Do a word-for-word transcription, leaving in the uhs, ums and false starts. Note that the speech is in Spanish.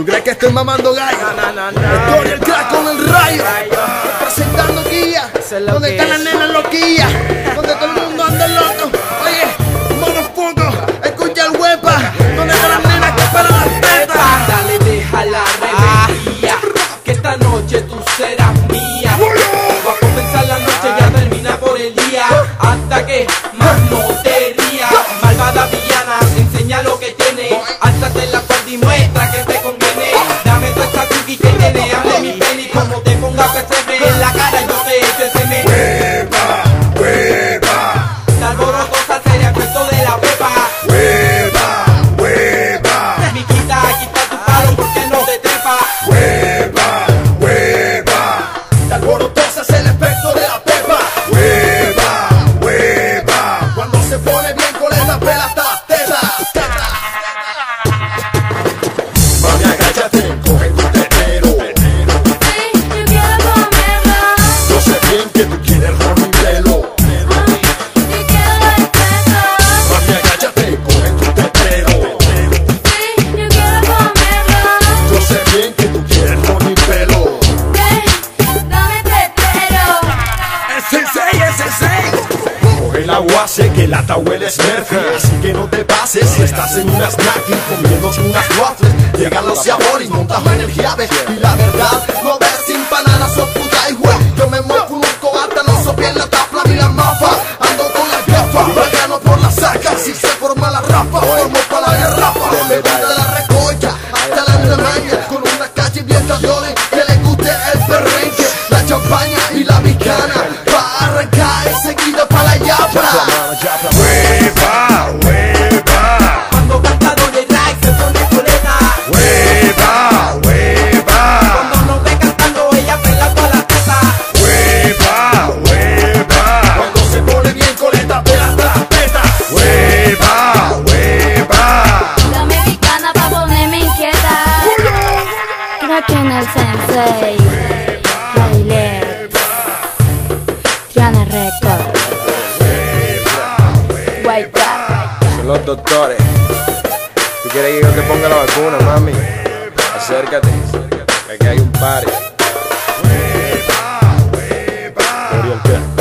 ¿Tú crees que estoy mamando gallo? No, no, no, no. Estoy el crack con el rayo, presentando guía. Donde están las nenas loquillas, donde todo el mundo anda loco. Oye, monofoco, escucha el huepa. Donde están las nenas que paran las tetas. Dale, deja la rebeldía, que esta noche tú serás mía. Va a comenzar la noche, ya termina por el día. Hasta que más no te rías. Malvada villana, enseña lo que tiene. Álzate en la cuerda y muestra que te conviene. Dame tu esta cookie que tiene. Hable mi peli como te ponga que se ve en la cara, yo te echo ese me. Hueva, hueva. Te alboroto, sería efecto de la pepa. Hueva, hueva. Mi quita, quita tu palo porque no te trepa. Hueva, hueva. Te alborotosas el efecto de la pepa. Hueva, hueva. Cuando se pone bien con esta pela hasta las tetas. Mami, agáchate, coge tu tetero. Sí, yo quiero comerlo. Yo sé bien que tú quieres ron y pelo. Mami, yo quiero el peso. Mami, agáchate, coge tu tetero. Sí, yo quiero comerlo. Yo sé bien que tú quieres ron y pelo. Ven, dame tetero. Ese seis, ese seis. Coge el agua, sé que la huele es Murphy. Así que no te pases si estás en una snacking comiéndose unas waffles. Llegan los sabores, montas la energía de. Y la verdad, no ves sin bananas o puta y güey. Yo me muevo un hasta no so bien la tapla ni la mafa. Ando con la gafa, gano por la saca. Si se forma la rapa, formo para la garrafa. Me voy de la recolla hasta la entramaña. Con una calle bien candole que le guste el perrenque. La champaña y la bicana. Pa' arrancar enseguida pa' la yapra. Hueva, hueva. Cuando canta Doble Ray se pone coleta. Hueva, hueva. Cuando nos ve cantando ella pela toda la teta. Hueva, hueva. Cuando se pone bien coleta, pela hasta las tetas. Hueva, hueva. La mexicana pa' ponerme inquieta. Crack en el sensei. Baile. Triana Record. White Black. Son los doctores. ¿Tú quieres que yo te ponga la vacuna, mami? Acércate, que aquí hay un party. Hueva, hueva.